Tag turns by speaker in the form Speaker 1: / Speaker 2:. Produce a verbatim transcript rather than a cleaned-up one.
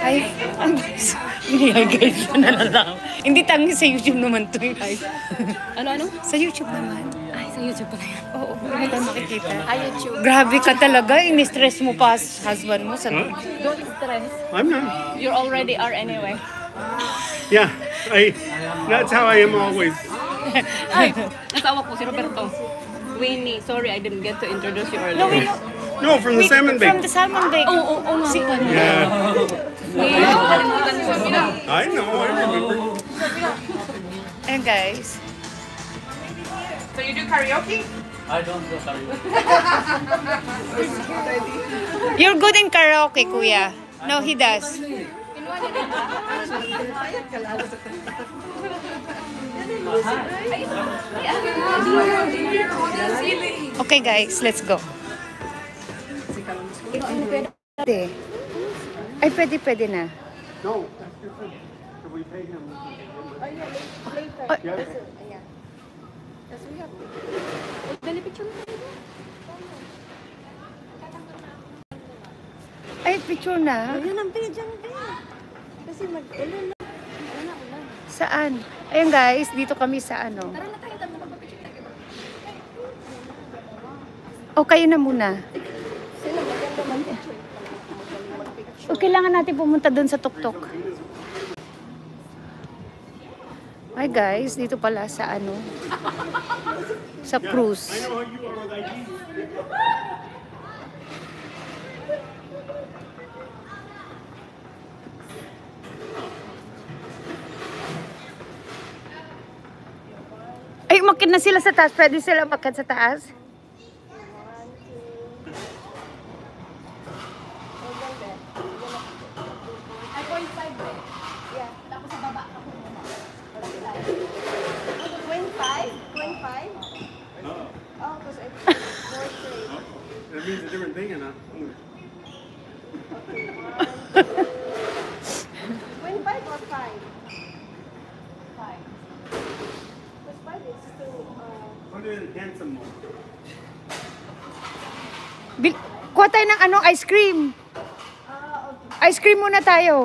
Speaker 1: Ay, hindi guys, na lang. Hindi tangi sa YouTube naman to guys.
Speaker 2: Ano, ano?
Speaker 1: Sa YouTube naman.
Speaker 2: Ay, sa YouTube pala yan.
Speaker 1: Oo, hindi tayo makikita.
Speaker 2: Ay, YouTube.
Speaker 1: Grabe ka talaga, ini-stress mo pa husband mo. Sa...
Speaker 3: Huh?
Speaker 2: Don't stress.
Speaker 3: I'm not.
Speaker 2: You already are anyway.
Speaker 3: Yeah, I. That's how I am always.
Speaker 2: Ay, nasawa ko si Roberto. Winnie, sorry I didn't get to introduce you earlier.
Speaker 1: No, we know.
Speaker 3: No, from the
Speaker 1: We-
Speaker 3: salmon
Speaker 1: From
Speaker 3: bake.
Speaker 1: the salmon bake.
Speaker 2: Oo, oo, oo nga.
Speaker 1: Si-
Speaker 3: Yeah,
Speaker 2: Winnie, nakalimutan ko.
Speaker 3: I know. I remember.
Speaker 1: Ayan guys.
Speaker 4: So you do karaoke?
Speaker 1: You're good in karaoke, kuya. No, he does. Okay guys, let's go. Pwede. Ay, pwede, pwede na.
Speaker 3: No, that's different. Can we pay him?
Speaker 1: Ay,
Speaker 2: Dali picture mo.
Speaker 1: ay, picture na.
Speaker 2: Yan ang pinadyan ko. Kasi mag-ulan na. Ulan na.
Speaker 1: Saan? Ayan guys, dito kami sa ano.
Speaker 2: Tara na tayo, tama magpapicture tayo.
Speaker 1: O, kayo na muna.
Speaker 2: Sila maganda mag-picture.
Speaker 1: O, kailangan natin pumunta doon sa tuktok. Hi guys, dito pala sa ano. Sa cruise.
Speaker 3: I know how you are with I D.
Speaker 1: Ay, umakit na sila sa taas. Pwede sila umakit sa taas?
Speaker 2: Ay, point five eh. Yeah. Tapos sa baba. Point five? Point five?
Speaker 3: No,
Speaker 2: Oh, because I portrait.
Speaker 3: that means a different thing, and
Speaker 2: Point five or five? Five. Because five is too, uh...
Speaker 3: Put it in handsome mode.
Speaker 1: Bil- Kuha tayo ng ano, ice cream.
Speaker 2: Ah, okay.
Speaker 1: Ice cream muna tayo.